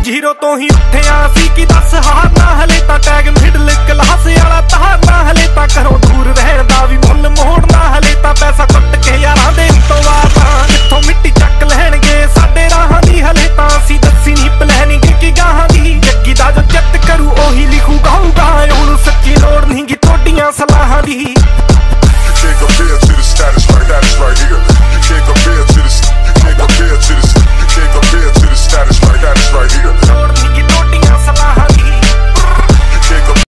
zero तो ही उठिया सी कि दस हारना हले तां टैग मिडल क्लास वाला तारना हले तां घरों दूर रहण दा भी मुल मोड़ना हले तां